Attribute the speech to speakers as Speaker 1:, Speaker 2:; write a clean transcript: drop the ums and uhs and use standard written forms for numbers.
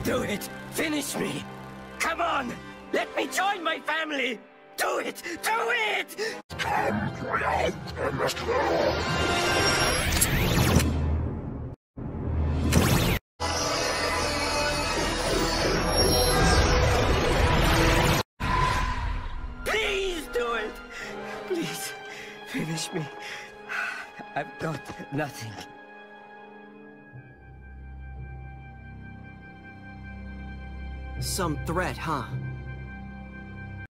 Speaker 1: Do it! Finish me! Come on! Let me join my family! Do it! Do it! Please do it! Please, finish me. I've got nothing.
Speaker 2: Some threat, huh?